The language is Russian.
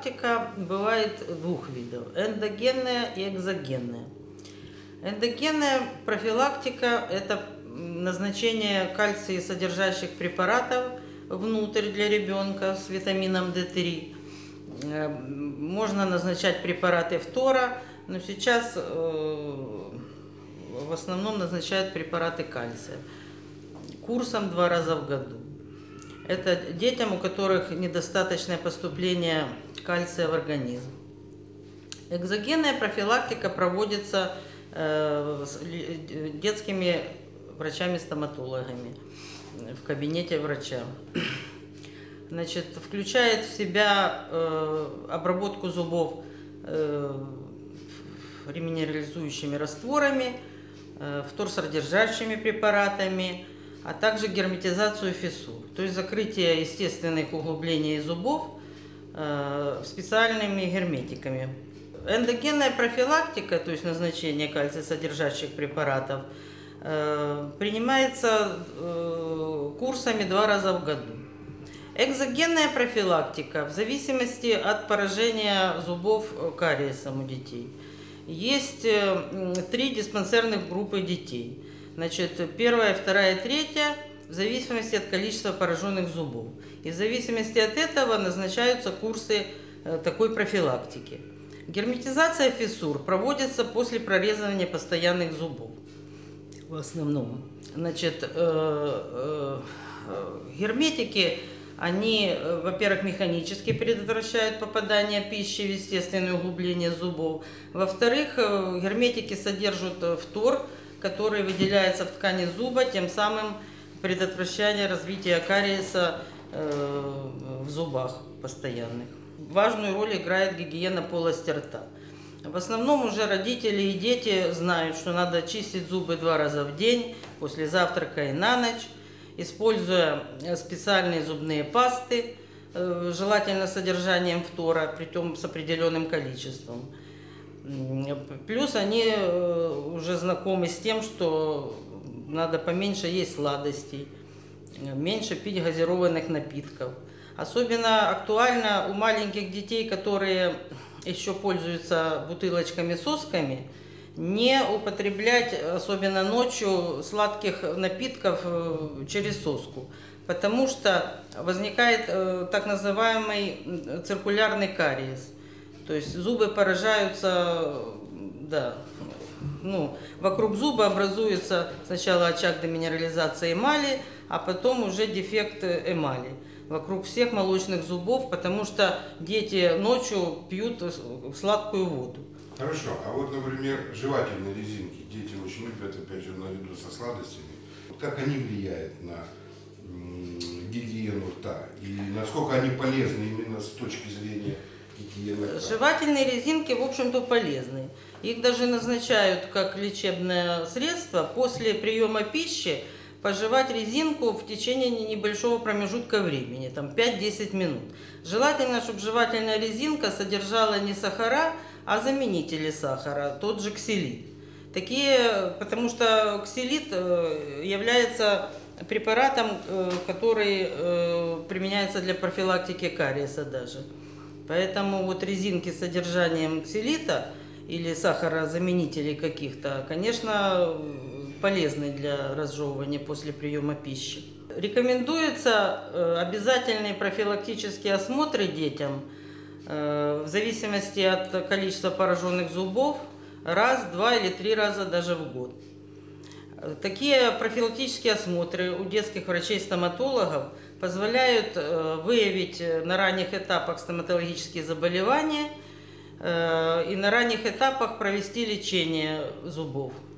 профилактика бывает двух видов – эндогенная и экзогенная. Эндогенная профилактика – это назначение кальций-содержащих препаратов внутрь для ребенка с витамином D3. Можно назначать препараты фтора, но сейчас в основном назначают препараты кальция курсом 2 раза в году. Это детям, у которых недостаточное поступление кальция в организм. Экзогенная профилактика проводится детскими врачами-стоматологами в кабинете врача. Значит, включает в себя обработку зубов реминерализующими растворами, фторсодержащими препаратами, а также герметизацию фиссур, то есть закрытие естественных углублений зубов специальными герметиками. Эндогенная профилактика, то есть назначение кальций-содержащих препаратов, принимается курсами 2 раза в году. Экзогенная профилактика в зависимости от поражения зубов кариесом у детей. Есть 3 диспансерных группы детей. Значит, 1, 2, 3 в зависимости от количества пораженных зубов. И в зависимости от этого назначаются курсы такой профилактики. Герметизация фиссур проводится после прорезывания постоянных зубов. В основном. Значит, герметики, они, во-первых, механически предотвращают попадание пищи в естественное углубление зубов. Во-вторых, герметики содержат фтор, который выделяется в ткани зуба, тем самым предотвращая развитие кариеса в зубах постоянных. Важную роль играет гигиена полости рта. В основном уже родители и дети знают, что надо чистить зубы 2 раза в день, после завтрака и на ночь, используя специальные зубные пасты, желательно с содержанием фтора, притом с определенным количеством. Плюс они уже знакомы с тем, что надо поменьше есть сладостей, меньше пить газированных напитков. Особенно актуально у маленьких детей, которые еще пользуются бутылочками-сосками, не употреблять, особенно ночью, сладких напитков через соску, потому что возникает так называемый циркулярный кариес. То есть зубы поражаются, да, вокруг зуба образуется сначала очаг деминерализации эмали, а потом уже дефект эмали вокруг всех молочных зубов, потому что дети ночью пьют сладкую воду. Хорошо, а вот, например, жевательные резинки, дети очень любят, опять же, наряду со сладостями. Как они влияют на гигиену рта и насколько они полезны именно с точки зрения гигиены рта? Жевательные резинки, в общем-то, полезны. Их даже назначают как лечебное средство после приема пищи. Пожевать резинку в течение небольшого промежутка времени, там 5-10 минут. Желательно, чтобы жевательная резинка содержала не сахара, а заменители сахара, тот же ксилит. Потому что ксилит является препаратом, который применяется для профилактики кариеса даже. Поэтому вот резинки с содержанием ксилита или сахарозаменителей каких-то, конечно, полезны для разжевывания после приема пищи. Рекомендуются обязательные профилактические осмотры детям в зависимости от количества пораженных зубов 1, 2 или 3 раза даже в год. Такие профилактические осмотры у детских врачей-стоматологов позволяют выявить на ранних этапах стоматологические заболевания и на ранних этапах провести лечение зубов.